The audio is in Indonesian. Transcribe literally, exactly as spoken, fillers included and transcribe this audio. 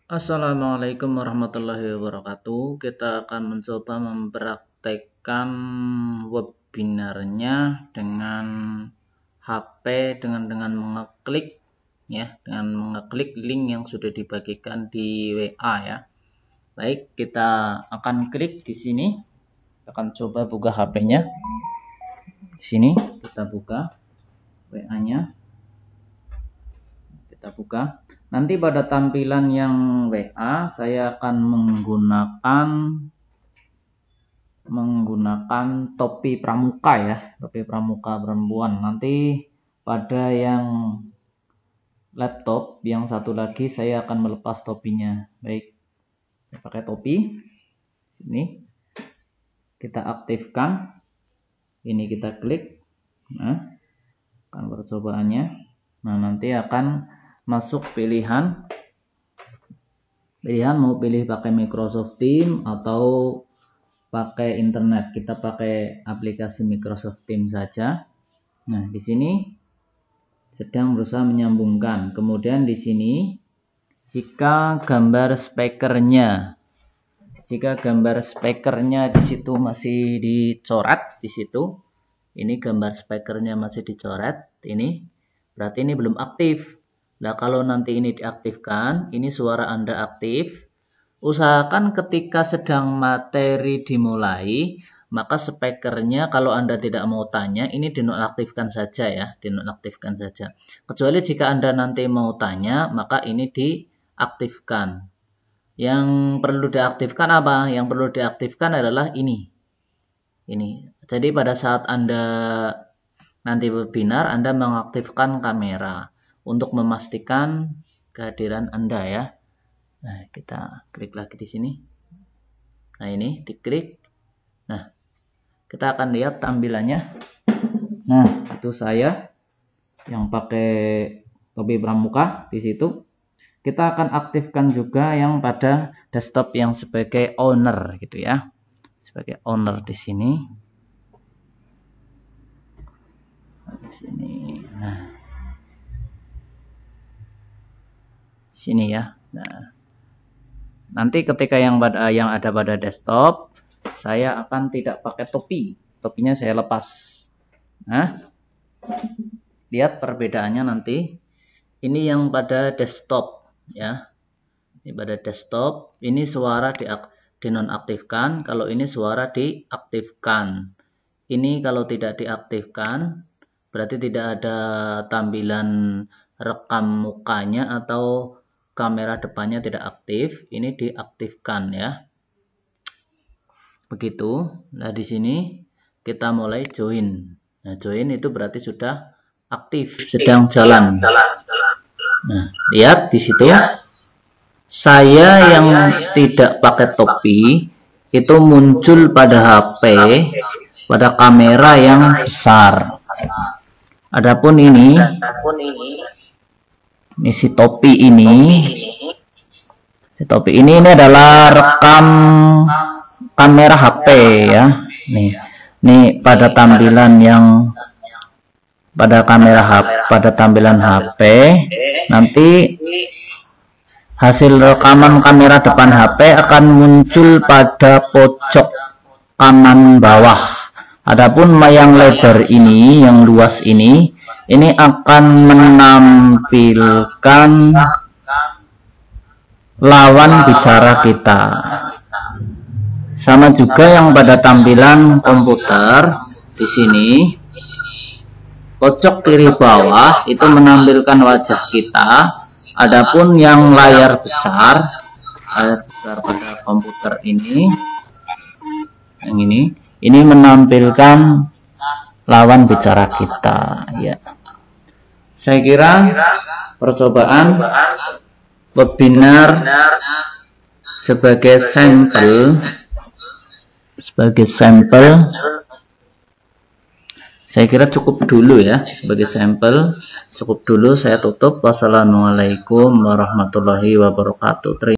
Assalamualaikum warahmatullahi wabarakatuh. Kita akan mencoba mempraktekkan webinarnya dengan H P dengan dengan mengeklik ya, dengan mengeklik link yang sudah dibagikan di W A ya. Baik, kita akan klik di sini. Kita akan coba buka H P-nya. Di sini kita buka W A-nya. Kita buka. Nanti pada tampilan yang W A saya akan menggunakan menggunakan topi pramuka ya, topi pramuka perempuan. Nanti pada yang laptop yang satu lagi saya akan melepas topinya. Baik, saya pakai topi. Ini kita aktifkan. Ini kita klik. Nah, akan percobaannya. Nah, nanti akan masuk pilihan pilihan mau pilih pakai Microsoft Teams atau pakai internet. Kita pakai aplikasi Microsoft Teams saja. Nah, di sini sedang berusaha menyambungkan. Kemudian di sini jika gambar speakernya jika gambar speakernya di situ masih dicoret di situ. Ini gambar speakernya masih dicoret, ini berarti ini belum aktif. Nah, kalau nanti ini diaktifkan, ini suara Anda aktif, usahakan ketika sedang materi dimulai, maka speakernya kalau Anda tidak mau tanya, ini dinonaktifkan saja ya, dinonaktifkan saja. Kecuali jika Anda nanti mau tanya, maka ini diaktifkan. Yang perlu diaktifkan apa? Yang perlu diaktifkan adalah ini. Ini. Jadi pada saat Anda nanti webinar, Anda mengaktifkan kamera untuk memastikan kehadiran Anda ya. Nah, kita klik lagi di sini. Nah, ini diklik. Nah, kita akan lihat tampilannya. Nah, itu saya yang pakai topi pramuka di situ. Kita akan aktifkan juga yang pada desktop yang sebagai owner gitu ya. Sebagai owner di sini. Di sini. Nah, sini ya. Nah, nanti ketika yang pada yang ada pada desktop, saya akan tidak pakai topi. Topinya saya lepas. Nah, lihat perbedaannya nanti. Ini yang pada desktop ya. Ini pada desktop, ini suara di dinonaktifkan, kalau ini suara diaktifkan. Ini kalau tidak diaktifkan, berarti tidak ada tampilan rekam mukanya atau kamera depannya tidak aktif. Ini diaktifkan ya. Begitu. Nah, di sini kita mulai join. Nah, join itu berarti sudah aktif, sedang jalan. Nah, lihat di situ. Saya yang tidak pakai topi itu muncul pada H P pada kamera yang besar. Adapun ini Ini si topi ini, si topi ini ini adalah rekam kamera H P ya. Nih, nih pada tampilan yang pada kamera H P, pada tampilan H P nanti hasil rekaman kamera depan H P akan muncul pada pojok kanan bawah. Adapun yang lebar ini, yang luas ini, ini akan menampilkan lawan bicara kita. Sama juga yang pada tampilan komputer di sini, pojok kiri bawah itu menampilkan wajah kita. Adapun yang layar besar, layar besar pada komputer ini, yang ini, ini menampilkan lawan bicara kita ya. Saya kira percobaan webinar sebagai sampel sebagai sampel saya kira cukup dulu ya. Sebagai sampel cukup dulu, saya tutup. Wassalamualaikum warahmatullahi wabarakatuh.